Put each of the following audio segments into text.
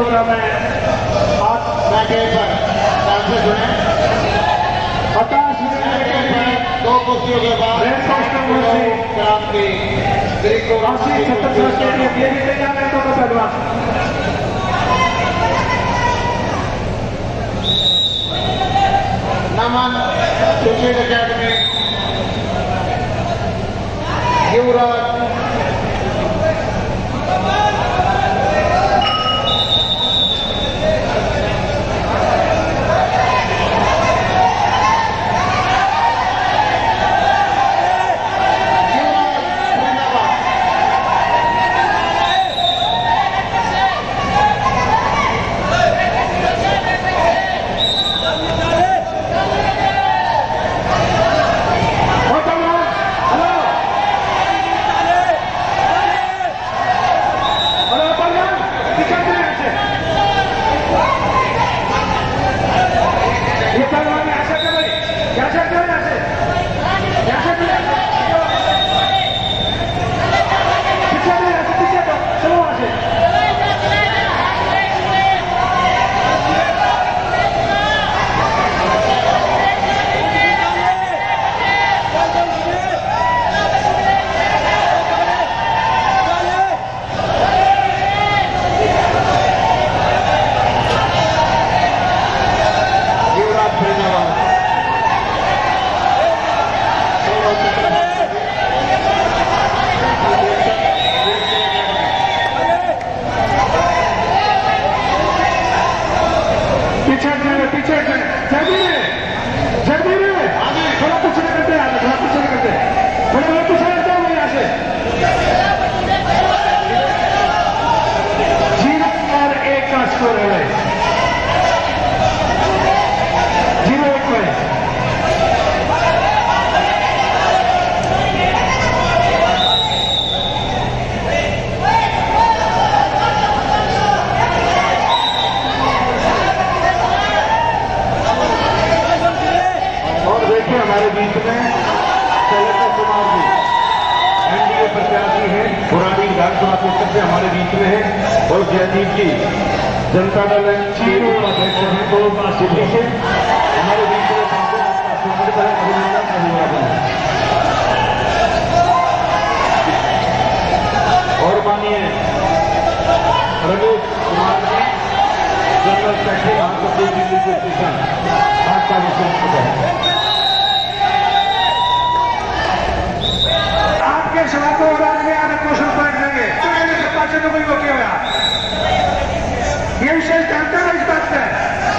Programme है आज package पर ध्यान से सुने। 50 मिनट 2 कुर्सियों के बाद क्रांति 80-76 स्टेडियम ये भी तैयार है दोनों पहलवान। नमन सुशील अकेडमी युवराज हमारे बीच में है और जयदीप जी जनता दल उपाध्यक्ष हैं तो दिल्ली से हमारे बीच में अभिनंदन और माननीय रमेश कुमार जी जनरल सेक्रेटरी महासचिव दिल्ली के स्टेशन आपका विशेष है। आपके सभा को क्वेश्चन पॉइंट देंगे तो कोई वो क्यों ये विशेष जानते हो इस बात से।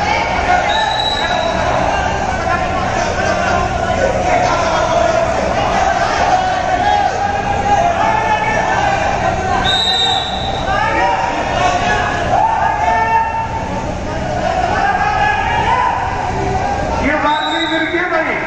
ये बात नहीं मिल गई भाई।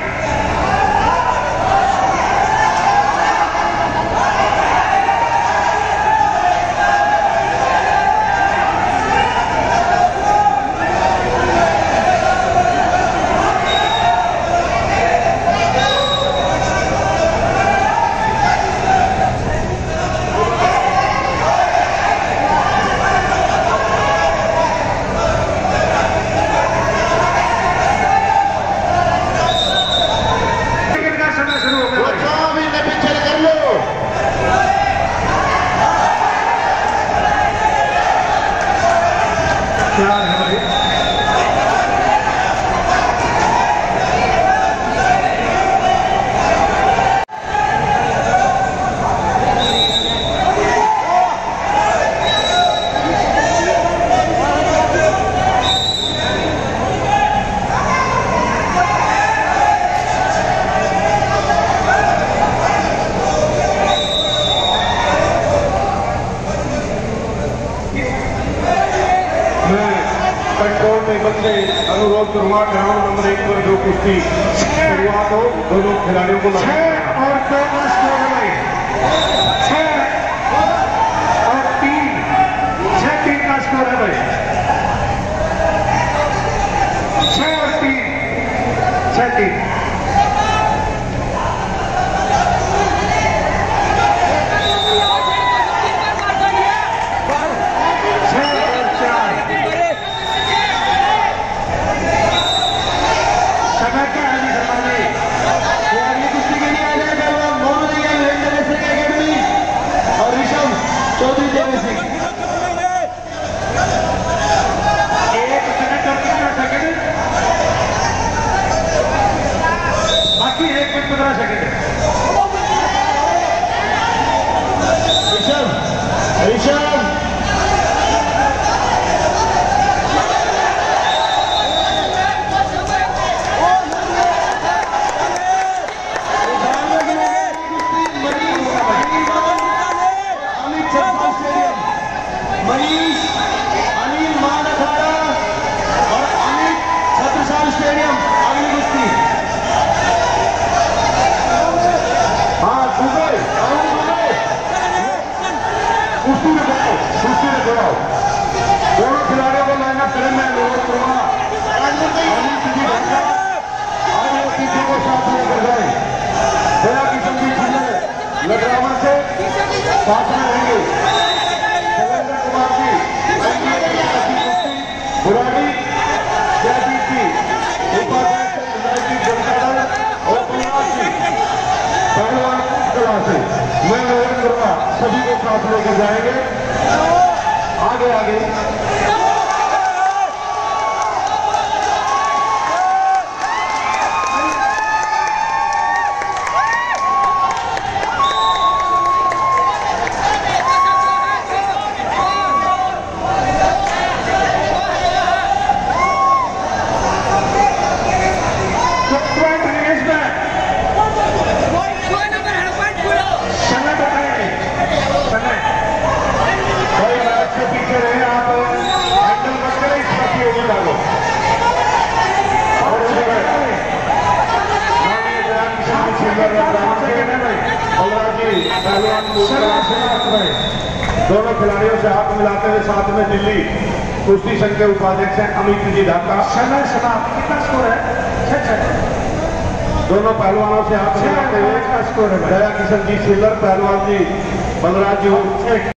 अनुरोध करूंगा ग्राउंड नंबर 1 पर जो कुश्ती शुरुआत हो दोनों खिलाड़ियों को 6 और 2 और 3 का स्कोर है भाई। 6 और 3 6-3 6 और 4 सेकंड ऋषभ ऋषभ मनीष अनिल मान अखाड़ा और अमित छत्रसाल स्टेडियम अगली कुश्ती। हाँ दुबई कुश्ती में दौड़ाओ दोनों खिलाड़ियों को लाइनअप करें। मैं रोहित कुमार को साथ लेकर गए दया किशन जी लखरावा से साथ में रहेंगे। बुराड़ी जयदीप जी उपाध्यक्ष जनता दल और प्रयास जी पहलवान कला से मैं निवेदन करूंगा सभी को साथ लेकर जाएंगे। आगे आगे दोनों खिलाड़ियों से हाथ मिलाते हुए साथ में दिल्ली कुश्ती संघ के उपाध्यक्ष हैं अमित जी ढाका। कितना स्कोर है? दोनों पहलवानों से हाथ मिलाते हुए दया किशन जी सिल्वर, पहलवान जी बलराज जी